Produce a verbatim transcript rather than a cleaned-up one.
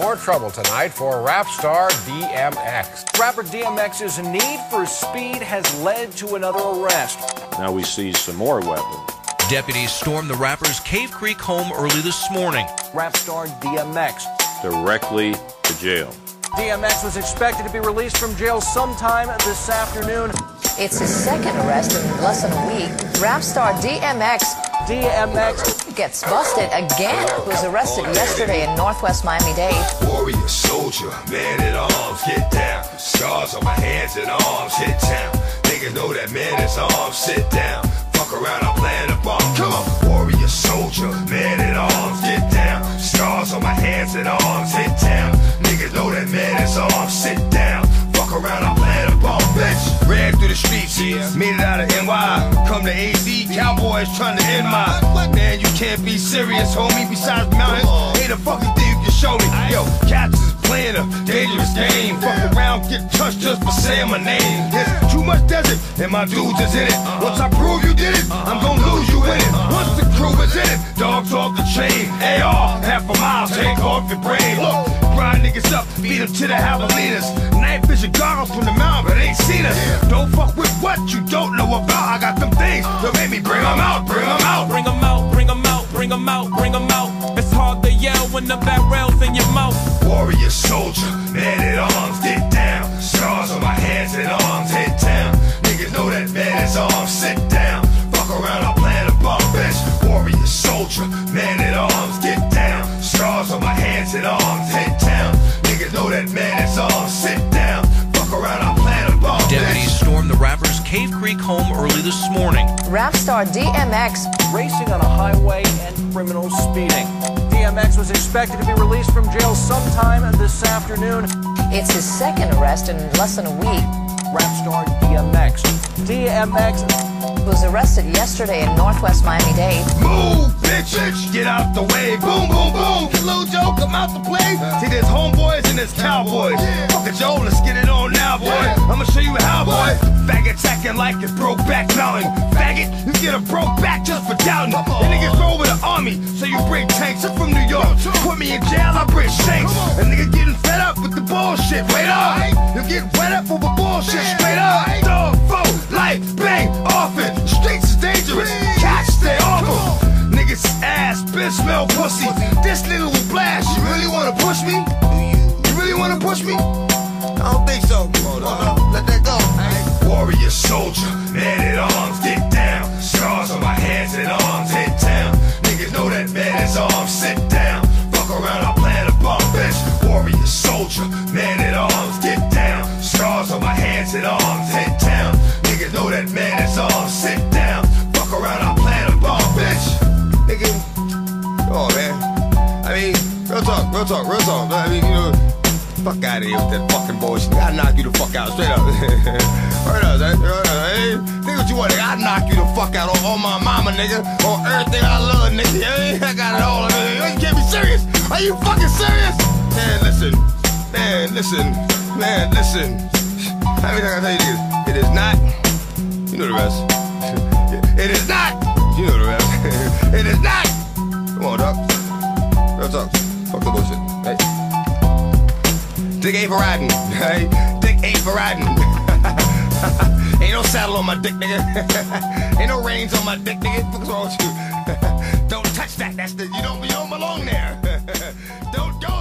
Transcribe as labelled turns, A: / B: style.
A: More trouble tonight for rap star D M X. Rapper D M X's need for speed has led to another arrest.
B: Now we see some more weapons.
C: Deputies stormed the rapper's Cave Creek home early this morning.
A: Rap star D M X.
B: Directly to jail.
A: D M X was expected to be released from jail sometime this afternoon.
D: It's his second arrest in less than a week. Rap star D M X
A: D M X
D: gets busted again. He was arrested yesterday in Northwest Miami-Dade.
E: Warrior, soldier, man at arms, get down. Scars on my hands and arms, hit town. Niggas know that man is armed, sit down. Fuck around, I'm playing a bomb. Come on, warrior, soldier, man at arms, get down. Scars on my hands and arms, hit town. Niggas know that man is armed, sit down. Fuck around, I'm playing a bomb, bitch. Ran through the streets, made it out of N Y. Come to A Z, cowboys trying to end my. Man, you can't be serious, homie. Besides mountains, ain't a fucking thing you can show me. Yo, cats is playing a dangerous game. Fuck around, get touched just for saying my name. There's too much desert, and my dudes is in it. Once I prove you did it, I'm gonna lose you in it. Once the crew is in it, dogs off the chain. A R, half a mile, take off your brain. Look, grind niggas up, beat them to the javelinas. Night vision goggles from the mountain, but ain't seen us. Don't fuck with what you don't know about. I got them things that made me bring them out, bring them out.
F: Bring them out, bring them out, bring them out, bring them out. It's hard to yell when the barrel's in your mouth.
E: Warrior, soldier, man at arms, get down. Scars on my hands and arms, hit town. Niggas know that man is armed, sit down. Fuck around, I'm playing a bomb, bitch. Warrior, soldier, man at arms, get down. Scars on my hands and arms, hit town. Niggas know that man is armed, sit down. Fuck around, I'm playing a bomb, bitch.
C: Deputies stormed the rapper's Cave Creek home early this morning.
D: Rap star D M X
A: racing on a highway and criminal speeding. D M X was expected to be released from jail sometime this afternoon.
D: It's his second arrest in less than a week.
A: Rap star D M X. D M X
D: was arrested yesterday in Northwest Miami-Dade.
E: Move, bitch, bitch, get out the way. Boom, boom, boom. Hello, Joe, come out to play. See, there's homeboys and there's cowboys. Fuck it, Joe, let's get it on now, boy. I'ma show you how, boy. Faggots acting like it's Brokeback Mountain. Faggot, you get a broke back just for doubting. And niggas roll with the army, so you bring tanks. I'm from New York, put me in jail, I bring shanks. And niggas getting fed up with the bullshit. Wait up, you get wet up over bullshit. Straight up, dog, foe, life, bang, off it. Streets is dangerous, cats stay off them. Niggas ass, bitch smell pussy. This nigga will blast. You really wanna push me? You really wanna push me? I don't think so. Hold on, let that go. Warrior, soldier, man at arms, get down. Scars on my hands and arms, hit town. Niggas know that man is armed, sit down. Fuck around, I'm playing a bomb, bitch. Warrior, soldier, man at arms, get down. Scars on my hands and arms, hit town. Niggas know that man is armed, sit down. Fuck around, I'm playing a bomb, bitch. Nigga, come on, man. I mean, real talk, real talk, real talk. I mean, you know, fuck out of here with that fucking bullshit. I'll knock you the fuck out, straight up. Word up, right? Hey, think what you want, nigga. I'll knock you the fuck out on, on my mama, nigga. On everything I love, nigga. Hey, I got it all. You can't be serious. Are you fucking serious? Man, listen. Man, listen. Man, listen. How many times I tell you niggas? It is not. You know the rest. It is not. You know the rest. It is not. Come on, dog. Real talk. Fuck the bullshit. Hey. Dick ain't for riding. Hey. Dick ain't for riding. Ain't no saddle on my dick, nigga. Ain't no reins on my dick, nigga. What's wrong with you? Don't touch that. That's the. You don't. You don't belong there. Don't go.